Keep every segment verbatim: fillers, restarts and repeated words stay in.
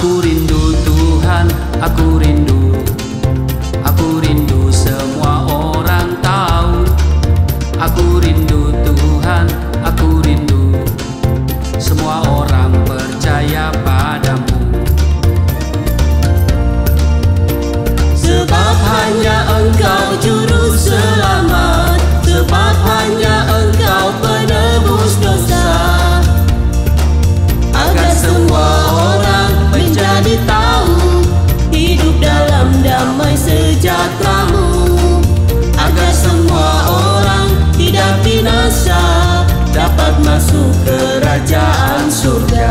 Aku rindu Tuhan, aku rindu. Aku rindu semua orang tahu. Aku rindu Tuhan, aku rindu. Semua orang percaya padamu. Sebab hanya Engkau juru selamat, sebab hanya Engkau penebus dosa. Agar semua orang menjadi tahu hidup dalam damai sejahtera-Mu. Agar semua orang tidak binasa, dapat masuk kerajaan surga.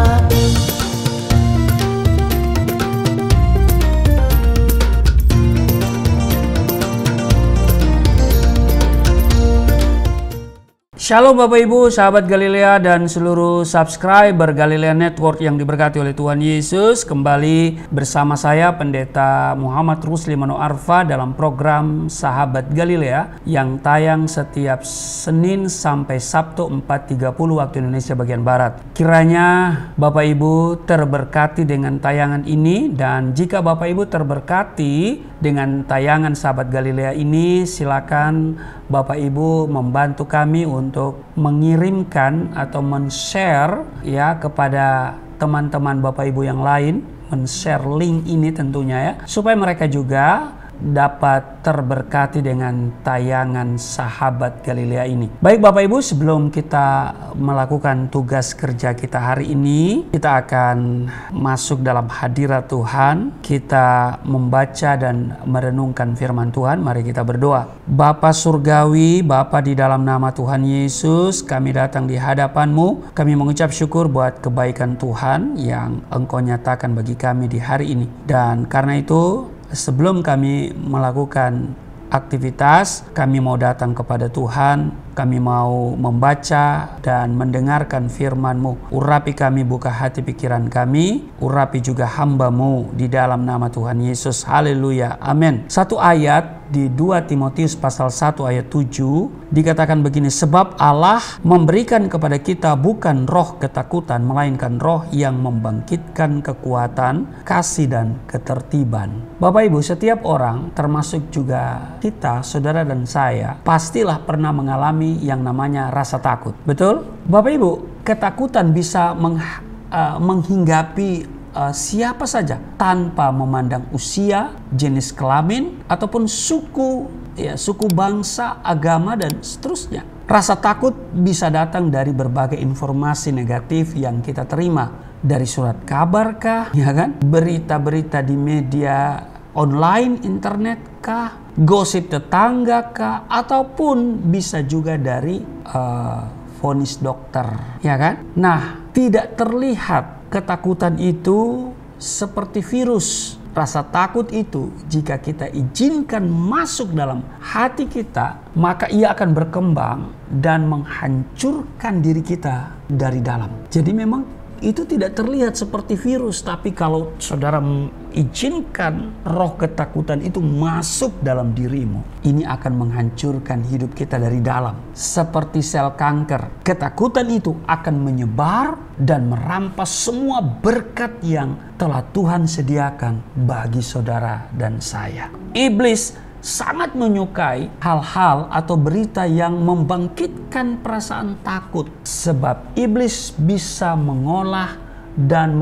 Shalom Bapak Ibu, sahabat Galilea dan seluruh subscriber Galilea Network yang diberkati oleh Tuhan Yesus. Kembali bersama saya Pendeta Muhammad Rusli Mano Arfa dalam program Sahabat Galilea yang tayang setiap Senin sampai Sabtu empat tiga puluh waktu Indonesia bagian Barat. Kiranya Bapak Ibu terberkati dengan tayangan ini, dan jika Bapak Ibu terberkati dengan tayangan Sahabat Galilea ini, silakan Bapak Ibu membantu kami untuk mengirimkan atau men-share ya kepada teman-teman Bapak Ibu yang lain, men-share link ini tentunya ya, supaya mereka juga dapat terberkati dengan tayangan Sahabat Galilea ini. Baik Bapak Ibu, sebelum kita melakukan tugas kerja kita hari ini, kita akan masuk dalam hadirat Tuhan. Kita membaca dan merenungkan firman Tuhan. Mari kita berdoa. Bapa Surgawi, Bapa di dalam nama Tuhan Yesus, kami datang di hadapan-Mu. Kami mengucap syukur buat kebaikan Tuhan yang Engkau nyatakan bagi kami di hari ini. Dan karena itu, sebelum kami melakukan aktivitas, kami mau datang kepada Tuhan. Kami mau membaca dan mendengarkan firman-Mu. Urapi kami, buka hati pikiran kami. Urapi juga hamba-Mu di dalam nama Tuhan Yesus. Haleluya. Amin. Satu ayat di dua Timotius pasal satu ayat tujuh dikatakan begini, sebab Allah memberikan kepada kita bukan roh ketakutan, melainkan roh yang membangkitkan kekuatan, kasih dan ketertiban. Bapak Ibu, setiap orang termasuk juga kita, saudara dan saya, pastilah pernah mengalami yang namanya rasa takut. Betul? Bapak Ibu, ketakutan bisa meng, uh, menghinggapi Uh, siapa saja tanpa memandang usia, jenis kelamin, ataupun suku, ya, suku bangsa, agama, dan seterusnya. Rasa takut bisa datang dari berbagai informasi negatif yang kita terima. Dari surat kabar kah, ya kan? Berita-berita di media online, internet kah? Gosip tetangga kah? Ataupun bisa juga dari uh, vonis dokter, ya kan? Nah, tidak terlihat. Ketakutan itu seperti virus. Rasa takut itu jika kita izinkan masuk dalam hati kita, maka ia akan berkembang dan menghancurkan diri kita dari dalam. Jadi memang itu tidak terlihat seperti virus, tapi kalau saudara mengizinkan roh ketakutan itu masuk dalam dirimu, ini akan menghancurkan hidup kita dari dalam. Seperti sel kanker, ketakutan itu akan menyebar dan merampas semua berkat yang telah Tuhan sediakan bagi saudara dan saya. Iblis sangat menyukai hal-hal atau berita yang membangkitkan perasaan takut, sebab iblis bisa mengolah dan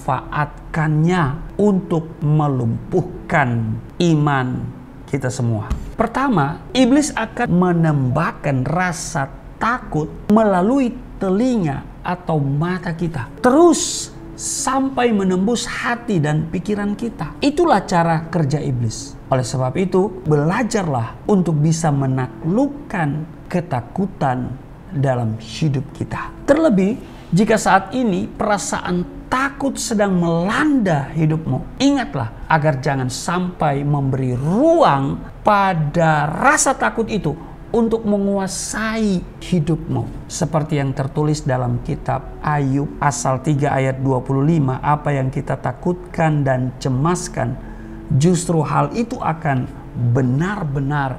memanfaatkannya untuk melumpuhkan iman kita semua. Pertama, iblis akan menembakkan rasa takut melalui telinga atau mata kita, terus sampai menembus hati dan pikiran kita. Itulah cara kerja iblis. Oleh sebab itu, belajarlah untuk bisa menaklukkan ketakutan dalam hidup kita. Terlebih, jika saat ini perasaan takut sedang melanda hidupmu, ingatlah agar jangan sampai memberi ruang pada rasa takut itu untuk menguasai hidupmu. Seperti yang tertulis dalam kitab Ayub pasal tiga ayat dua puluh lima, apa yang kita takutkan dan cemaskan, justru hal itu akan benar-benar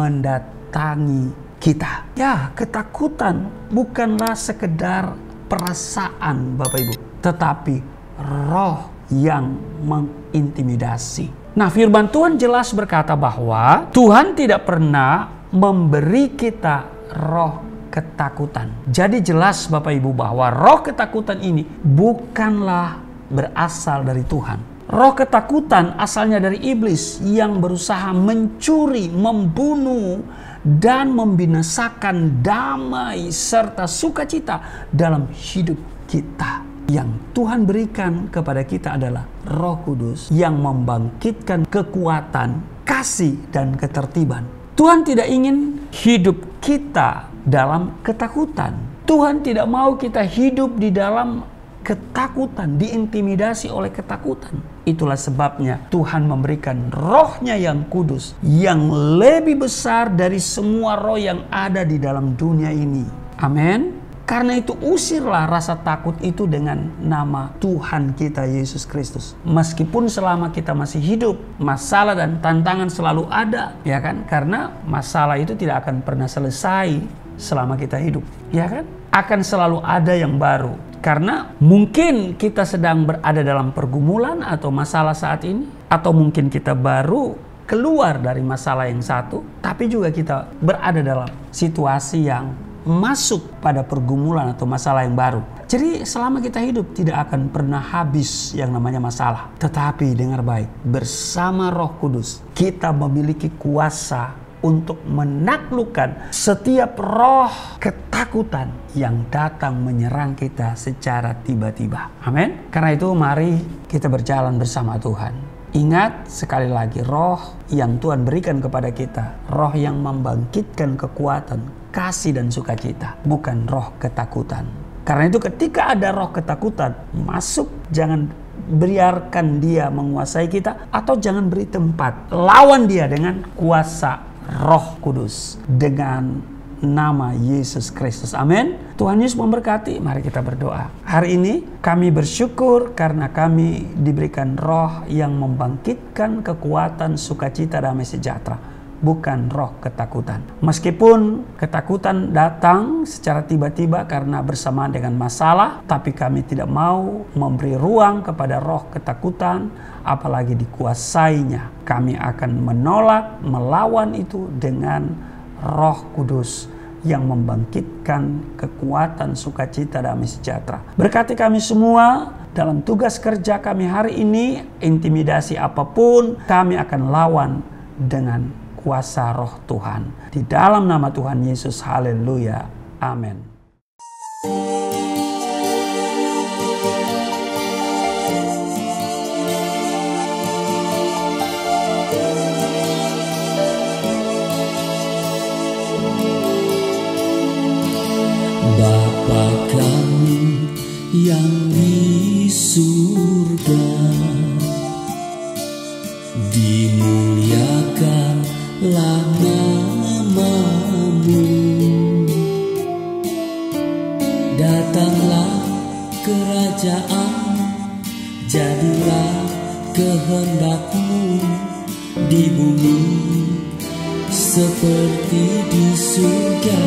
mendatangi kita. Ya, ketakutan bukanlah sekedar perasaan Bapak Ibu, tetapi roh yang mengintimidasi. Nah, firman Tuhan jelas berkata bahwa Tuhan tidak pernah memberi kita roh ketakutan. Jadi jelas Bapak Ibu bahwa roh ketakutan ini bukanlah berasal dari Tuhan. Roh ketakutan asalnya dari iblis yang berusaha mencuri, membunuh, dan membinasakan damai serta sukacita dalam hidup kita. Yang Tuhan berikan kepada kita adalah Roh Kudus yang membangkitkan kekuatan, kasih, dan ketertiban. Tuhan tidak ingin hidup kita dalam ketakutan. Tuhan tidak mau kita hidup di dalam ketakutan, diintimidasi oleh ketakutan. Itulah sebabnya Tuhan memberikan rohnya yang kudus, yang lebih besar dari semua roh yang ada di dalam dunia ini. Amin. Karena itu usirlah rasa takut itu dengan nama Tuhan kita Yesus Kristus. Meskipun selama kita masih hidup, masalah dan tantangan selalu ada, ya kan? Karena masalah itu tidak akan pernah selesai selama kita hidup, ya kan? Akan selalu ada yang baru. Karena mungkin kita sedang berada dalam pergumulan atau masalah saat ini, atau mungkin kita baru keluar dari masalah yang satu, tapi juga kita berada dalam situasi yang masuk pada pergumulan atau masalah yang baru. Jadi selama kita hidup tidak akan pernah habis yang namanya masalah. Tetapi dengar baik, bersama Roh Kudus kita memiliki kuasa untuk menaklukkan setiap roh ketakutan yang datang menyerang kita secara tiba-tiba. Amin. Karena itu mari kita berjalan bersama Tuhan. Ingat sekali lagi, roh yang Tuhan berikan kepada kita, roh yang membangkitkan kekuatan, kasih dan sukacita, bukan roh ketakutan. Karena itu ketika ada roh ketakutan masuk, jangan biarkan dia menguasai kita, atau jangan beri tempat. Lawan dia dengan kuasa Roh Kudus, dengan nama Yesus Kristus. Amin. Tuhan Yesus memberkati. Mari kita berdoa. Hari ini kami bersyukur karena kami diberikan roh yang membangkitkan kekuatan, sukacita, damai sejahtera, bukan roh ketakutan. Meskipun ketakutan datang secara tiba-tiba karena bersamaan dengan masalah, tapi kami tidak mau memberi ruang kepada roh ketakutan, apalagi dikuasainya. Kami akan menolak, melawan itu dengan Roh Kudus yang membangkitkan kekuatan, sukacita, damai sejahtera. Berkati kami semua dalam tugas kerja kami hari ini. Intimidasi apapun kami akan lawan dengan kuasa Roh Tuhan. Di dalam nama Tuhan Yesus, haleluya, amin. Bapa kami yang di surga, dimuliakanlah nama-Mu. Datanglah kerajaan, jadilah kehendak-Mu di bumi seperti di surga.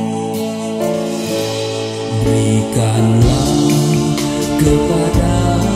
Berikanlah kepada